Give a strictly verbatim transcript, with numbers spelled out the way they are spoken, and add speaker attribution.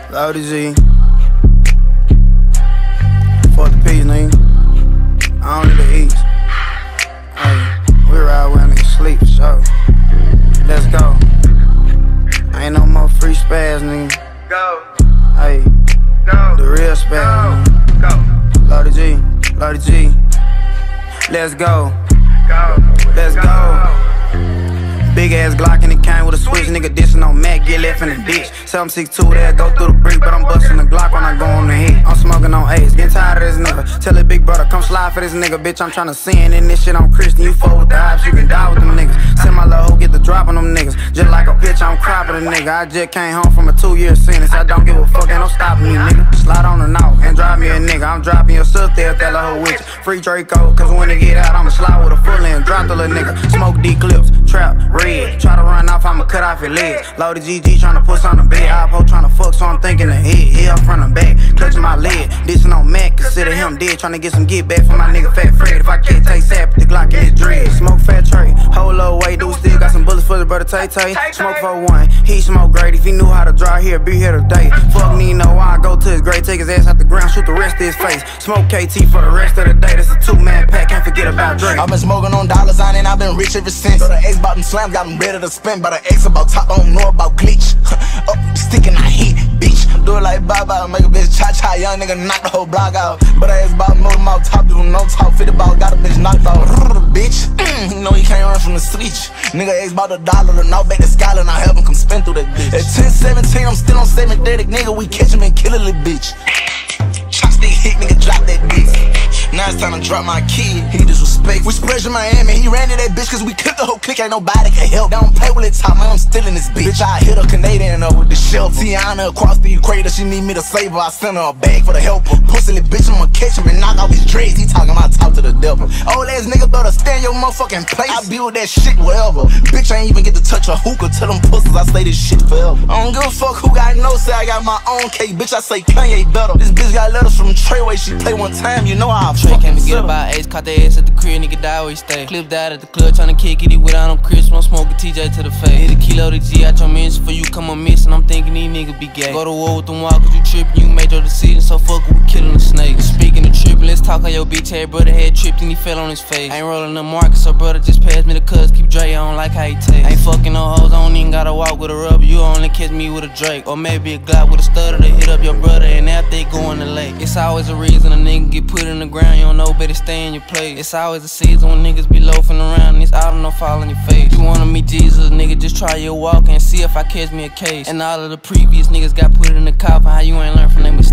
Speaker 1: Loaded G. Fuck the peas, nigga. I don't need the eats. Hey, we ride where niggas sleep, so let's go. Ain't no more free spaz, nigga.
Speaker 2: Go.
Speaker 1: Hey,
Speaker 2: Go.
Speaker 1: the real spaz, nigga.
Speaker 2: Go.
Speaker 1: Loaded G, Loaded G. Let's go.
Speaker 2: Go.
Speaker 1: Let's go. Big ass Glock and it came with a switch. Nigga dissing on Mac, get left in the ditch. seven six two there, go through the brick, but I'm busting the Glock when I go on the hit. I'm smoking on Ace, getting tired of this nigga. Tell the big brother, come slide for this nigga. Bitch, I'm tryna sin in this shit, I'm Christian. You fuck with the ops, you can die with them niggas. Send my little hoe, get the drop on them niggas. Just like a bitch, I'm cropping a nigga. I just came home from a two year sentence. I don't give a fuck, ain't no stopping me, nigga. Slide on and out and drive me a nigga. I'm dropping your sister if that little hoe with you. Free Draco, cause when they get out, I'ma slide with a full end. Drop the little nigga. Smoke D clips, trap, red. Try to run off, I'ma cut off your legs. Loaded G G tryna push on the bed. Oppo tryna fuck, so I'm thinking ahead. Here from the back, clutching my leg. Dissing on Mac, consider him dead. Tryna get some get back from my nigga Fat Fred. If I can't take sap, the Glock in his dread. Smoke fat tray, whole low weight, dude still got some bullets for the brother Tay Tay. Smoke for one, he smoke great. If he knew how to draw here, be here today. Fuck Nino, I go to his grave, take his ass out the ground, shoot the rest of his face. Smoke K T for the rest of the day. That's a two-man pack, can't forget about Drake.
Speaker 3: I've been smoking on dollars on and I've been rich ever since. So the X bought them slams, got them ready to spin. But the X about top, I don't know about glitch. Up, sticking, I hit, bitch. Do it like bye-bye, make a bitch cha-cha. Young nigga knock the whole block out. But I ask about motor mouth, top, do no talk. fifty ball, got a bitch knocked out. Bitch, mm, you know you can't run from the streets. Nigga X bought a dollar, to knock back the skyline. I help him come spin through that bitch. At ten seventeen, I'm still on seven thirty, nigga. We catch him and kill a little bitch. Chopstick hit, nigga, drop that bitch. Now it's time to drop my kid, he disrespect. We spread in Miami, he ran to that bitch cause we cooked the whole clique, ain't nobody can help. Don't play with it top, man, I'm still in this bitch. Bitch, I hit a Canadian up with the shelf. Tiana across the equator, she need me to save her. I send her a bag for the helper. Pussy bitch, I'ma catch him and knock off his dreads. He talking about top to the devil. Old ass nigga better stand your motherfucking place. I build that shit wherever. Bitch, I ain't even get to touch a hookah. Tell them pussies I say this shit forever. I don't give a fuck who got no say, I got my own cake. Bitch, I say Kanye better. This bitch got letters from Treyway, she play one time, you know how I
Speaker 4: Trey can't forget
Speaker 3: settle.
Speaker 4: about Ace, caught the ass at the crib, nigga die where he stay. Clipped out at the club, tryna kick it, he without no crisp, I'm smoking T J to the face. Hit a kilo to G out your mention for you come on missing, I'm thinking these niggas be gay. Go to war with them walkers, you trippin', you made your decision, so fuck it, we killin' the snake. Speaking of trippin', let's talk how your bitch head brother had tripped and he fell on his face. I ain't rollin' the market, so brother just passed me the cuz, keep Dre on like how he taste. Ain't fucking no hoes, I don't even gotta walk with a rubber, you only catch me with a Drake. Or maybe a Glock with a stutter to hit up your brother and after they go in the lake. It's always a reason a nigga get put in the ground, you don't know better stay in your place. It's always a season when niggas be loafing around and it's autumn no fall in your face. You wanna meet Jesus, nigga, just try your walk and see if I catch me a case. And all of the previous niggas got put in the coffin, how you ain't learned from them mistakes.